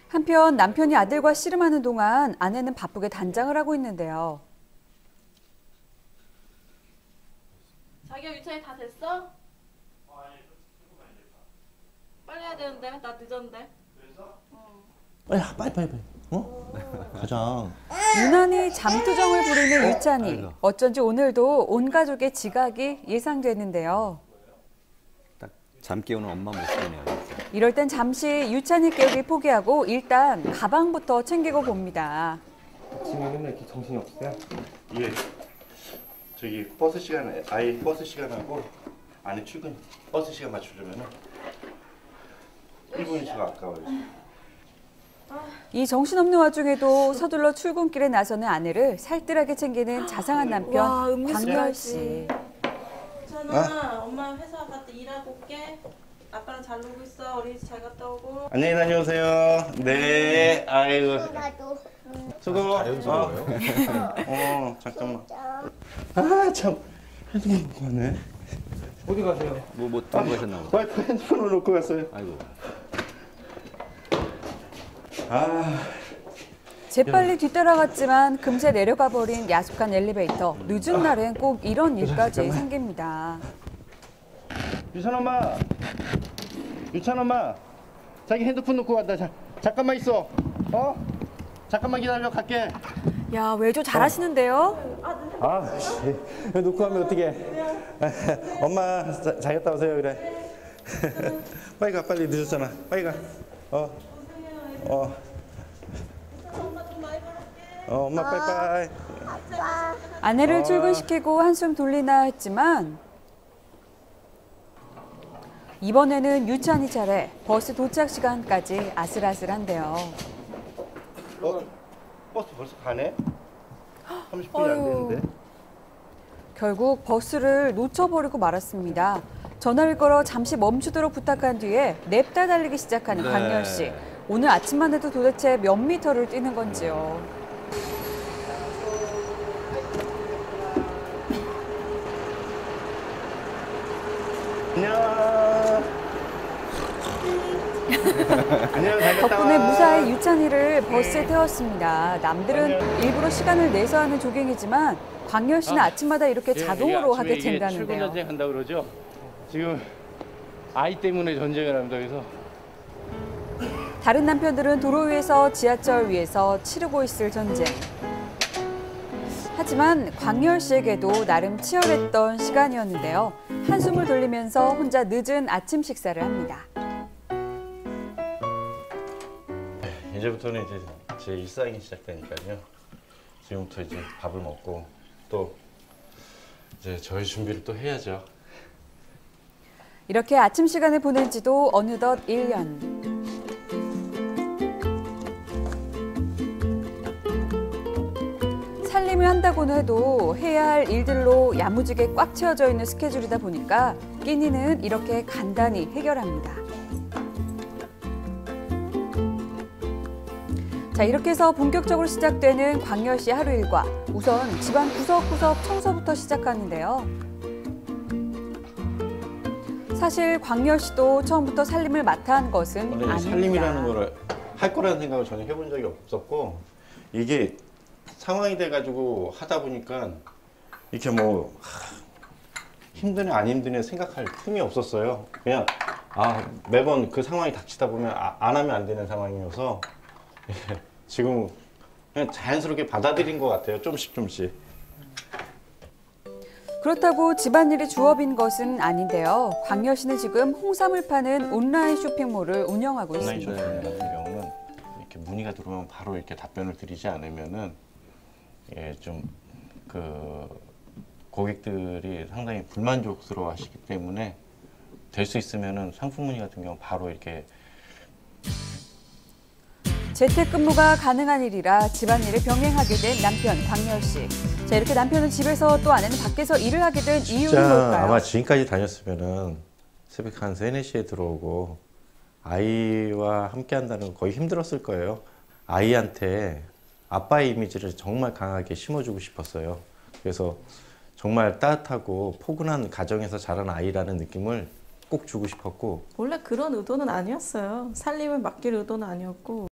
한편 남편이 아들과 씨름하는 동안 아내는 바쁘게 단장을 하고 있는데요. 자기야 유찬이 다 됐어? 빨리 해야 되는데 나 늦었는데. 야, 빨리. 어? 가자. 유난히 잠투정을 부리는 유찬이. 어쩐지 오늘도 온 가족의 지각이 예상되는데요. 딱 잠 깨우는 엄마 모습이네요. 이럴 땐 잠시 유찬이 깨우기 포기하고 일단 가방부터 챙기고 봅니다. 지금 맨날 이렇게 정신이 없어요? 이게 저기 버스 시간에 아이 버스 시간하고 안에 출근 버스 시간 맞추려면은 1분씩 아까워요. 이 정신없는 와중에도 서둘러 출근길에 나서는 아내를 살뜰하게 챙기는 자상한 남편 광열 씨. 유찬아 엄마 회사 갔다 일하고 올게. 아빠랑 잘 놀고 있어. 어린이집 잘 갔다 오고. 안녕히 다녀오세요. 네, 아이고. 수고. 자연스러워요. 잠깐만. 아, 참. 핸드폰 놓고 갔네. 어디 가세요? 뭐 들고 가셨나 보다. 와이프 핸드폰을 놓고 갔어요. 아이고. 재빨리 뒤따라갔지만 금세 내려가 버린 야속한 엘리베이터. 늦은 날엔 꼭 이런 일까지 생깁니다. 유찬 엄마. 자기 핸드폰 놓고 간다. 잠깐만 있어. 잠깐만 기다려 갈게. 야, 외조 잘하시는데요? 놓고 가면 어떡해. 엄마 잘 갔다 오세요 그래. 빨리 가 빨리 늦었잖아. 빨리 가. 엄마 빠이빠이. 아내를 출근시키고 한숨 돌리나 했지만 이번에는 유찬이 차례. 버스 도착 시간까지 아슬아슬한데요. 버스 벌써 가네? 30분이 안 되는데. 결국 버스를 놓쳐버리고 말았습니다. 전화를 걸어 잠시 멈추도록 부탁한 뒤에 냅다 달리기 시작하는 광열 씨. 오늘 아침만 해도 도대체 몇 미터를 뛰는 건지요. 안녕. 잘 갔다 덕분에 와. 무사히 유찬이를 버스에 태웠습니다. 남들은 일부러 시간을 내서 하는 조깅이지만 광열 씨는 아침마다 이렇게 자동으로 하게 출근 된다는데요. 전쟁 한다 그러죠. 지금 아이 때문에 전쟁을 합니다. 그래서 다른 남편들은 도로 위에서 지하철 위에서 치르고 있을 전쟁. 하지만 광열 씨에게도 나름 치열했던 시간이었는데요. 한숨을 돌리면서 혼자 늦은 아침 식사를 합니다. 이제부터는 이제 제 일상이 시작되니까요. 지금부터 이제 밥을 먹고 또 이제 저희 준비를 또 해야죠. 이렇게 아침 시간을 보낸 지도 어느덧 1년. 살림을 한다고는 해도 해야 할 일들로 야무지게 꽉 채워져 있는 스케줄이다 보니까 끼니는 이렇게 간단히 해결합니다. 자, 이렇게 해서 본격적으로 시작되는 광열 씨 하루 일과. 우선 집안 구석구석 청소부터 시작하는데요. 사실 광열 씨도 처음부터 살림을 맡아 한 것은 아닙니다. 살림이라는 거를 할 거라는 생각을 전혀 해본 적이 없었고 이게 상황이 돼가지고 하다 보니까 이렇게 뭐 힘드네 안 힘드네 생각할 틈이 없었어요. 그냥 매번 그 상황이 닥치다 보면 안 하면 안 되는 상황이어서 지금 그냥 자연스럽게 받아들인 것 같아요. 조금씩. 그렇다고 집안일이 주업인 것은 아닌데요. 광열 씨는 지금 홍삼을 파는 온라인 쇼핑몰을 운영하고 온라인 있습니다. 쇼핑 같은 경우는 이렇게 문의가 들어오면 바로 이렇게 답변을 드리지 않으면은 좀 그 고객들이 상당히 불만족스러워하시기 때문에 될 수 있으면은 상품 문의 같은 경우 바로 이렇게 재택근무가 가능한 일이라 집안일을 병행하게 된 남편 광열 씨. 자, 이렇게 남편은 집에서 또 아내는 밖에서 일을 하게 된 이유는 뭘까요? 아마 지금까지 다녔으면은 새벽 한 3, 4시에 들어오고 아이와 함께 한다는 거 거의 힘들었을 거예요. 아이한테 아빠의 이미지를 정말 강하게 심어주고 싶었어요. 그래서 정말 따뜻하고 포근한 가정에서 자란 아이라는 느낌을 꼭 주고 싶었고 원래 그런 의도는 아니었어요. 살림을 맡길 의도는 아니었고.